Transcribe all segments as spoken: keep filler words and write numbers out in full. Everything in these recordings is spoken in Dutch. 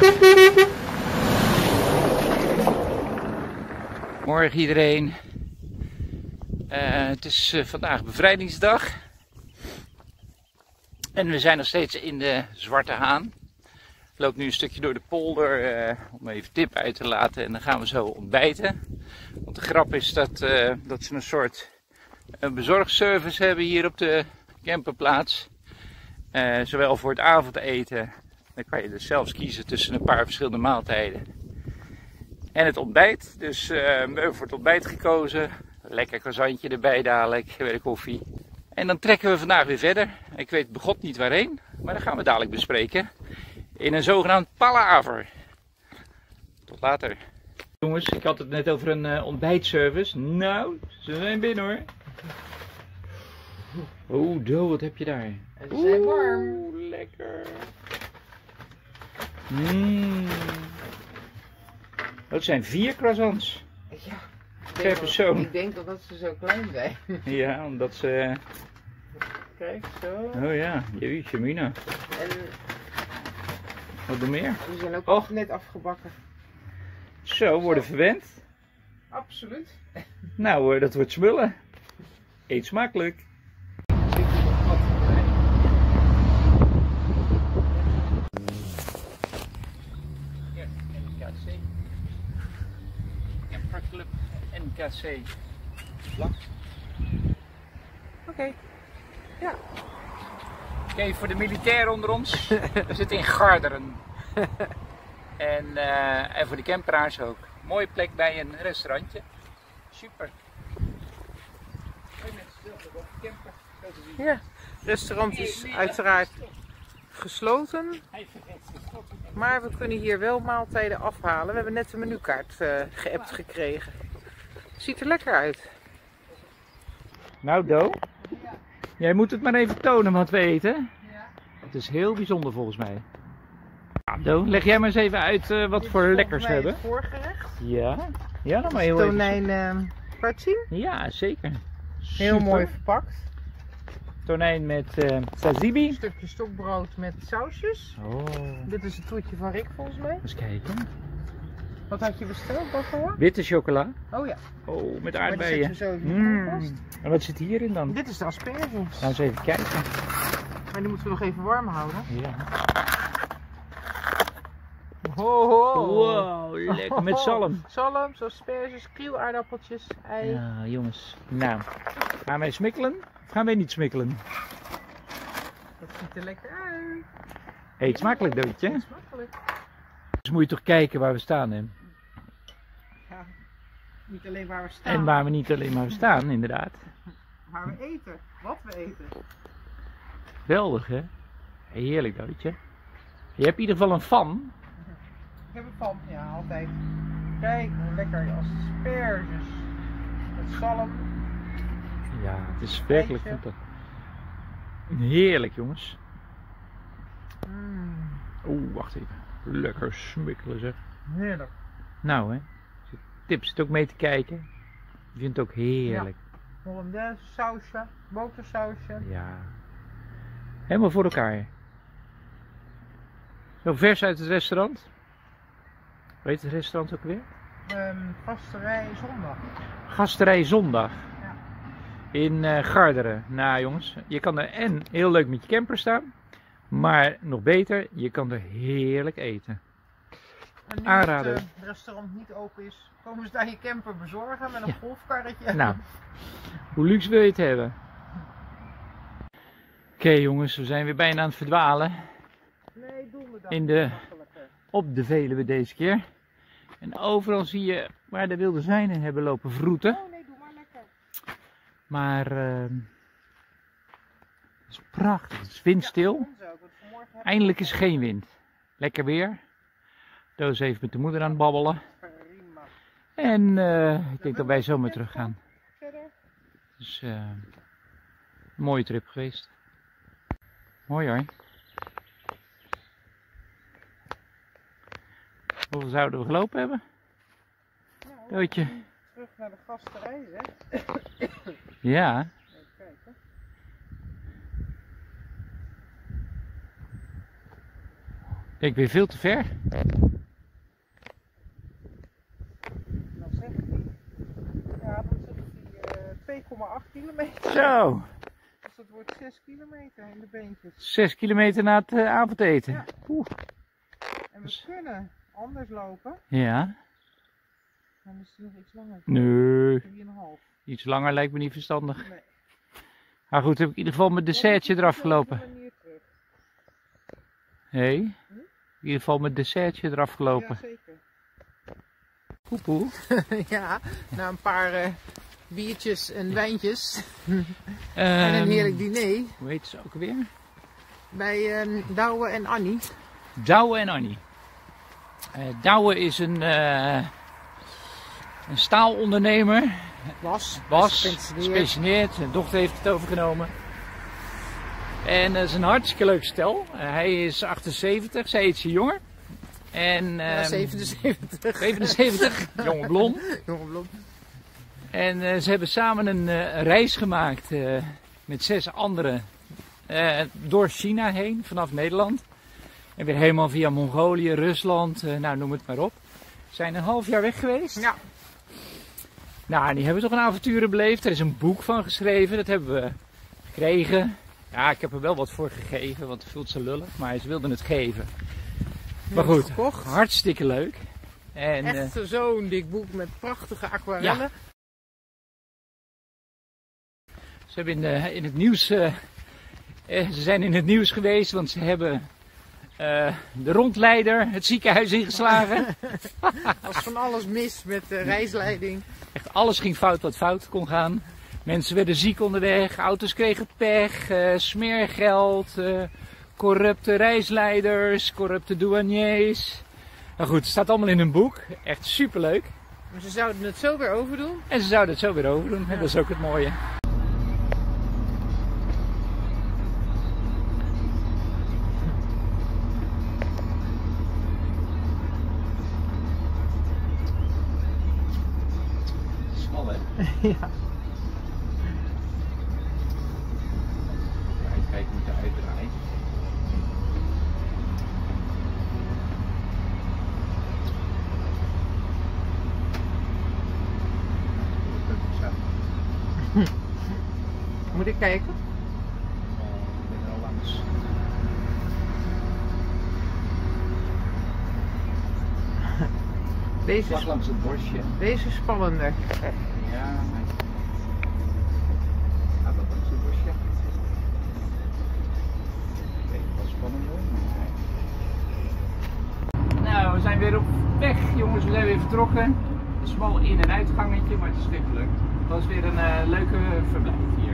Morgen iedereen. Uh, het is uh, vandaag bevrijdingsdag. En we zijn nog steeds in de Zwarte Haan. Ik loop nu een stukje door de polder uh, om even tip uit te laten en dan gaan we zo ontbijten. Want de grap is dat, uh, dat ze een soort uh, bezorgservice hebben hier op de camperplaats. Uh, zowel voor het avondeten, dan kan je dus zelfs kiezen tussen een paar verschillende maaltijden. En het ontbijt, dus uh, we hebben voor het ontbijt gekozen. Lekker croissantje erbij dadelijk, bij de koffie. En dan trekken we vandaag weer verder. Ik weet begot niet waarheen, maar dat gaan we dadelijk bespreken. In een zogenaamd palaver. Tot later. Jongens, ik had het net over een uh, ontbijtservice. Nou, ze zijn binnen hoor. Oh, Do, wat heb je daar? Ze zijn warm. Oeh, lekker. Mmm. Dat zijn vier croissants. Ja. Per persoon. Ik denk dat ze zo klein zijn. Ja, omdat ze... Kijk, zo. Oh ja, jeetje mina. En wat nog meer? die zijn ook Och. net afgebakken. Zo, worden verwend. Absoluut. Nou, uh, dat wordt smullen. Eet smakelijk. Ja, N K C. Camperclub N K C. Vlak. Oké. Okay. Ja. Oké, okay, voor de militairen onder ons. We zitten in Garderen. En, uh, en voor de camperaars ook. Mooie plek bij een restaurantje. Super. Ja, het restaurant is uiteraard gesloten. Maar we kunnen hier wel maaltijden afhalen. We hebben net de menukaart uh, geappt gekregen. Ziet er lekker uit. Nou Do, jij moet het maar even tonen wat we eten. Het is heel bijzonder volgens mij. Ja, Do, leg jij maar eens even uit uh, wat Dit voor is lekkers we hebben. Het voorgerecht. Ja, ja dan maar heel even. Tonijn uh, kwartien. Ja, zeker. Heel Super. mooi verpakt. Tonijn met uh, sashimi. Een stukje stokbrood met sausjes. Oh, Dit is het toetje van Rick volgens mij. eens kijken. Wat had je besteld, Barbara? Witte chocola. Oh ja. Oh, met Maar die aardbeien. zetten we zo in de Mm. koelkast. En wat zit hierin dan? Dit is de asperges. Laten we eens even kijken. Maar die moeten we nog even warm houden. Ja. Ho, ho. Wow, lekker met zalm. Zalm, zoals asperges, krielaardappeltjes, ei. Ja, jongens. Nou, gaan wij smikkelen of gaan wij niet smikkelen? Dat ziet er lekker uit. Eet smakelijk, Doodje. Eet smakelijk. Dus moet je toch kijken waar we staan, hè? Ja, niet alleen waar we staan. En waar we niet alleen maar staan, inderdaad. Waar we eten. Wat we eten. Geweldig, hè? Heerlijk, Doodje. Je hebt in ieder geval een fan. Ik heb een pan, ja, altijd. Kijk hoe lekker asperges. Met zalm. Ja, het is werkelijk Eitje. fantastisch. Heerlijk, jongens. Mm, Oeh, wacht even. Lekker smikkelen, zeg. heerlijk. Nou, hè. Tip zit ook mee te kijken. Je vindt het ook heerlijk. Hollandaise sausje, botersausje. Ja. Helemaal voor elkaar. Zo vers uit het restaurant. Weet het restaurant ook weer? Um, gasterij zondag. Gasterij Zondag. Ja. In uh, Garderen. Nou jongens, je kan er en heel leuk met je camper staan. Maar nog beter, je kan er heerlijk eten. En nu Aanraden. het uh, restaurant niet open is, komen ze daar je camper bezorgen met een Ja. golfkarretje. Nou, hoe luxe wil je het hebben? Oké okay, jongens, we zijn weer bijna aan het verdwalen. Nee, donderdag. In de- Makkelijker. Op de Veluwe deze keer. En overal zie je waar de wilde zwijnen hebben lopen vroeten. Oh nee, doe maar lekker. Maar uh, het is prachtig, het is windstil. Ja, ons ook, want vanmorgen heb ik- Eindelijk is geen wind. Lekker weer. Doos is even met de moeder aan het babbelen. Prima. En uh, ik denk dat wij zomaar terug gaan. Verder? Dus uh, een mooie trip geweest. Mooi hoor. Hoeveel zouden we gelopen hebben? Nou, Doodje. terug naar de gasterij, hè? Ja. Even kijken. Ik ben veel te ver. Dan zegt hij, ja, dan zegt hij uh, twee komma acht kilometer. Zo. Dus dat wordt zes kilometer in de beentjes. zes kilometer na het uh, avondeten. Ja. Oeh. En we kunnen anders lopen. Ja. Dan is het nog iets langer. Nee. drie komma vijf. Iets langer lijkt me niet verstandig. Nee. Maar goed, heb ik in ieder geval mijn dessertje eraf gelopen. Hé? Hey? In ieder geval mijn dessertje eraf gelopen. Ja, zeker. Poepoe. Ja, na een paar uh, biertjes en wijntjes. Um, en een heerlijk diner. Hoe heet ze ook weer? Bij uh, Douwe en Annie. Douwe en Annie. Uh, Douwe is een, uh, een staalondernemer. Was. Was, Gepensioneerd. gepensioneerd. Zijn dochter heeft het overgenomen. En dat is een hartstikke leuk stel. Uh, hij is achtenzeventig, zij is jonger. En, um, ja, zevenenzeventig. zevenenzeventig, jonge blond. Jonge blond. En uh, ze hebben samen een uh, reis gemaakt uh, met zes anderen uh, door China heen, vanaf Nederland. En weer helemaal via Mongolië, Rusland, uh, nou noem het maar op. Ze zijn een half jaar weg geweest. Ja. Nou, die hebben toch een avonturen beleefd. Er is een boek van geschreven, dat hebben we gekregen. Ja, ik heb er wel wat voor gegeven, want het voelt ze lullig, maar ze wilden het geven. Maar goed, gekocht. Hartstikke leuk. En, echt uh, zo'n dik boek met prachtige aquarellen. Ja. Ze hebben in, de, in het nieuws, uh, uh, ze zijn in het nieuws geweest, want ze hebben uh, de rondleider het ziekenhuis ingeslagen. Er was van alles mis met de reisleiding. Echt alles ging fout wat fout kon gaan. Mensen werden ziek onderweg, auto's kregen pech, uh, smeergeld, uh, corrupte reisleiders, corrupte douaniers. Nou goed, het staat allemaal in een boek. Echt superleuk. Maar ze zouden het zo weer overdoen. En ze zouden het zo weer overdoen. Ja. Dat is ook het mooie. Smal, hè? Ja. Kijk, ik moet uitdraaien. Moet ik kijken? Ik ben er al langs. Deze Vlak is, langs het borstje. deze is spannender. Ja, gaat dat langs het borstje? Ik weet het wel spannend hoor. Nou, we zijn weer op weg jongens, we zijn weer vertrokken. Een smal in- en uitgangetje, maar het is weer gelukt. Het was weer een uh, leuke verblijf hier.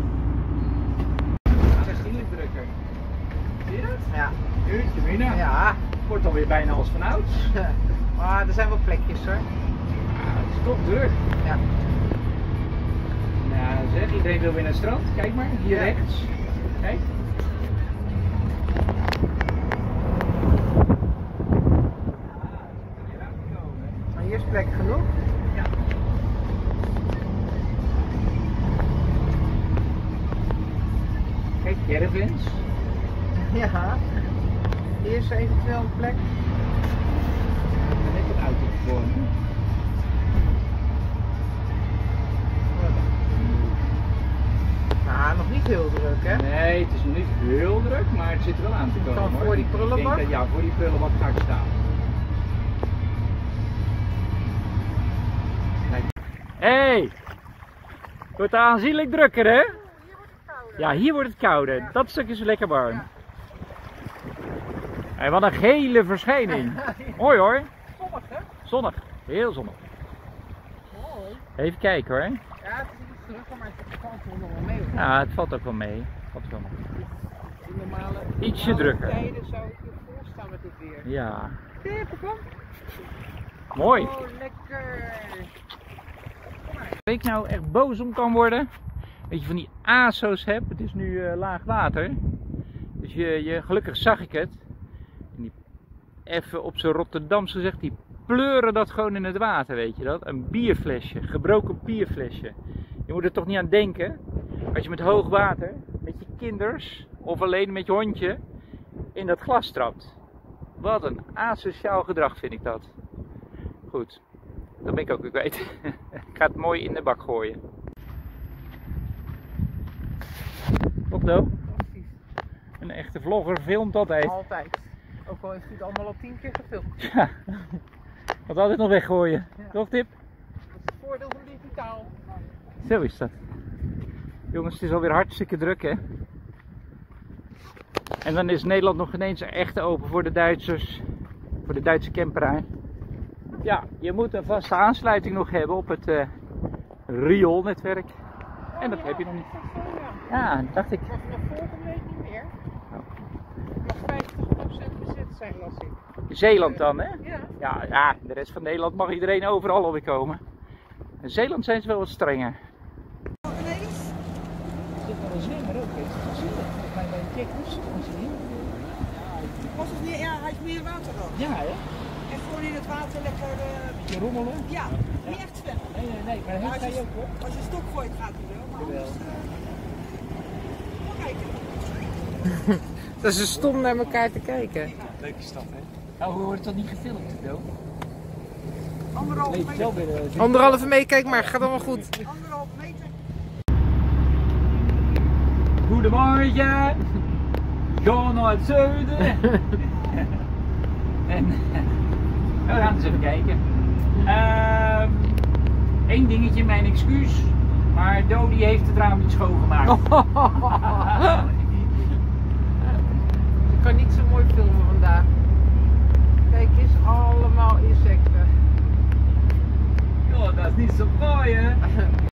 Ah, daar is die lichtdrukker. Zie je dat? Ja. Uurtje binnen. Ja. Wordt alweer bijna als van ouds. Maar er zijn wel plekjes hoor. Ah, het is toch druk. Ja. Nou zeg, iedereen wil weer naar het strand. Kijk maar, hier Ja. rechts. Kijk. Maar hier is plek genoeg. Ja. Kijk, caravans. Ja. Hier is eventueel een plek. En net een auto voor me. Nou, nog niet heel druk hè. Nee, het is nog niet heel druk, maar het zit er wel aan te komen. Dan hoor. voor die Ik denk prullenbak? dat- Ja, voor die prullenbak ga ik staan. Hé! Hey. Het wordt aanzienlijk drukker, hè? Hier wordt het kouder. Ja, hier wordt het kouder. Ja. Dat stuk is lekker warm. Ja. Hey, wat een gele verschijning. Mooi hoor. Zonnig hè? Zonnig. Heel zonnig. Mooi. Even kijken hoor. Ja, het is iets drukker, maar het valt er nog wel mee. Hoor. Ja, het valt ook wel mee. Valt wel mee. In normale, Ietsje normale drukker. tijden zou ik er vol staan met dit weer. Ja. Kijk, kom. Mooi. Oh, lekker. Waar ik nou echt boos om kan worden. Weet je, van die A S O's heb. Het is nu uh, laag water. Dus je, je, gelukkig zag ik het. En die, even op zijn Rotterdams gezegd, die pleuren dat gewoon in het water, weet je dat? Een bierflesje, gebroken bierflesje. Je moet er toch niet aan denken. Als je met hoog water, met je kinders of alleen met je hondje in dat glas trapt. Wat een asociaal gedrag vind ik dat. Goed, dat ben ik ook weer kwijt. Ik ga het mooi in de bak gooien. Otto? Een echte vlogger filmt altijd. Altijd. Ook al heeft hij het allemaal al tien keer gefilmd. Ja. Wat altijd nog weggooien. Ja. Toch, Tip? Dat is het voordeel van digitaal. Zo is dat. Jongens, het is alweer hartstikke druk, hè? En dan is Nederland nog ineens echt open voor de Duitsers. Voor de Duitse camperaar. Ja, je moet een vaste aansluiting nog hebben op het uh, rioolnetwerk. En dat oh, heb je nog niet. Ja, Ja, dacht ik. maar vanaf volgende week niet meer. Oh. Het mag vijftig procent bezet zijn, las ik. Zeeland dan, hè? Ja. Ja, ja, de rest van Nederland mag iedereen overal alweer komen. In Zeeland zijn ze wel wat strenger. Er zit wel een zwemmer ook, weet je. Volgens mij bij de kikkers. Was het meer, ja, hij is meer water dan. Ja, hè? En gewoon in het water lekker. Uh, Beetje rommelen. ja, niet echt zwemmen. Nee, nee, nee, maar Maar dat als, ga je je, ook, hoor. als je stok gooit, gaat hij wel. Maar Jawel. anders. Uh, maar kijken. Dat is stom naar elkaar te kijken. Leuke stad, hè? Nou, hoe wordt dat niet gefilmd, Jo? Anderhalve Nee, meter. wel weer. Uh, Anderhalve meter, kijk maar, gaat allemaal goed. Anderhalve meter. Goedemorgen! Ga naar het zuiden! En we gaan eens even kijken. Eén uh, dingetje, mijn excuus. Maar Dodi heeft het raam niet schoongemaakt. Ik kan niet zo mooi filmen vandaag. Kijk eens, allemaal insecten. Ja, dat is niet zo mooi, hè?